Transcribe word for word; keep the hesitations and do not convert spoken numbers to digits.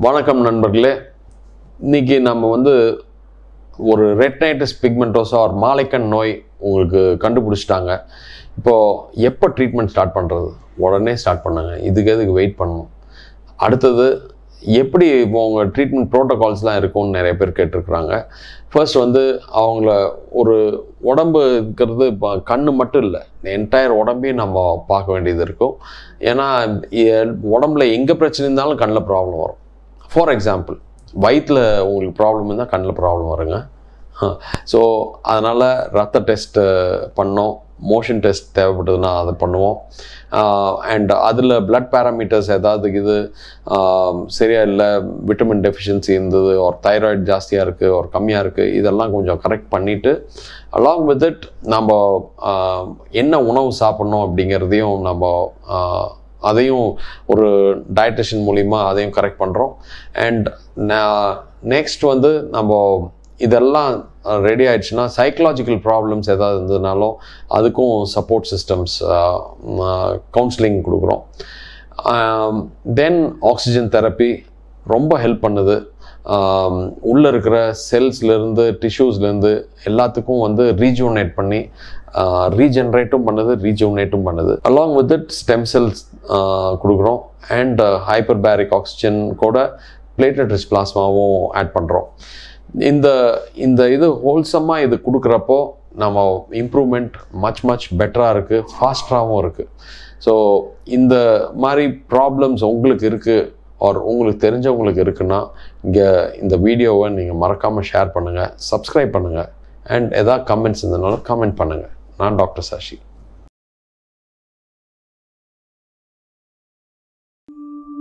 வணக்கம் நண்பர்களே. இன்னைக்கு நம்ம வந்து ஒரு ரெட்னைட்டிஸ் பிக்மெண்டோசா ஒரு மாலைக்கண் நோய் உங்களுக்கு கண்டுபிடிச்சிட்டாங்க. இப்போது எப்போ ட்ரீட்மெண்ட் ஸ்டார்ட் பண்ணுறது? உடனே ஸ்டார்ட் பண்ணுங்க. இதுக்கு எதுக்கு வெயிட் பண்ணணும்? அடுத்தது எப்படி இப்போ உங்கள் ட்ரீட்மெண்ட் ப்ரோட்டோகால்ஸ்லாம் இருக்கும்னு நிறைய பேர் கேட்டிருக்கிறாங்க. ஃபர்ஸ்ட் வந்து அவங்கள ஒரு உடம்பு இருக்கிறது இப்போ கண்ணு மட்டும் இல்லை, என்டையர் உடம்பையும் நம்ம பார்க்க வேண்டியது இருக்கும். ஏன்னா உடம்புல எங்கே பிரச்சனை இருந்தாலும் கண்ணில் ப்ராப்ளம் வரும். ஃபார் எக்ஸாம்பிள், வயிற்றில் உங்களுக்கு ப்ராப்ளம் இருந்தால் கண்ணில் ப்ராப்ளம் வருங்க. ஸோ அதனால் ரத்த டெஸ்ட்டு பண்ணோம், மோஷன் டெஸ்ட் தேவைப்பட்டதுன்னா அதை பண்ணுவோம். அண்ட் அதில் பிளட் பேராமீட்டர்ஸ் ஏதாவது இது சரியாக இல்லை, விட்டமின் டெஃபிஷியன்சி இருந்தது, ஒரு தைராய்டு ஜாஸ்தியாக இருக்குது, ஒரு கம்மியாக இருக்குது, இதெல்லாம் கொஞ்சம் கரெக்ட் பண்ணிவிட்டு அலாங் வித் இட் நம்ம என்ன உணவு சாப்பிட்ணும் அப்படிங்கிறதையும் நம்ம அதையும் ஒரு டயட்டிஷியன் மூலிமா அதையும் கரெக்ட் பண்ணுறோம். அண்ட் நெக்ஸ்ட் வந்து நம்ம இதெல்லாம் ரெடி ஆகிடுச்சுன்னா சைக்கலாஜிக்கல் ப்ராப்ளம்ஸ் ஏதாவது இருந்ததுனாலும் அதுக்கும் சப்போர்ட் சிஸ்டம்ஸ், கவுன்சிலிங் கொடுக்குறோம். தென் ஆக்சிஜன் தெரப்பி ரொம்ப ஹெல்ப் பண்ணுது. உள்ளே இருக்கிற செல்ஸ்லேருந்து டிஷ்யூஸ்லேருந்து எல்லாத்துக்கும் வந்து ரீஜூனேட் பண்ணி ரீஜென்ரேட்டும் பண்ணுது, ரீஜூனேட்டும் பண்ணுது. Along with it stem cells கொடுக்குறோம். அண்ட் ஹைப்பர்பேரிக் ஆக்சிஜன் கூட பிளேட்லெட் ரிச் பிளாஸ்மாவும் ஆட் பண்ணுறோம். இந்த இந்த இது ஹோல்சமாக இது கொடுக்குறப்போ நம்ம இம்ப்ரூவ்மெண்ட் மச் மச் பெட்டராக இருக்குது, ஃபாஸ்டராகவும் இருக்குது. ஸோ இந்த மாதிரி ப்ராப்ளம்ஸ் உங்களுக்கு இருக்குது ஆர் உங்களுக்கு தெரிஞ்சவங்களுக்கு இருக்குன்னா இங்கே இந்த வீடியோவை நீங்கள் மறக்காமல் ஷேர் பண்ணுங்கள், சப்ஸ்கிரைப் பண்ணுங்கள். அண்ட் எதாவது கமெண்ட்ஸ் இருந்ததுனாலும் கமெண்ட் பண்ணுங்கள். நான் டாக்டர் சசி.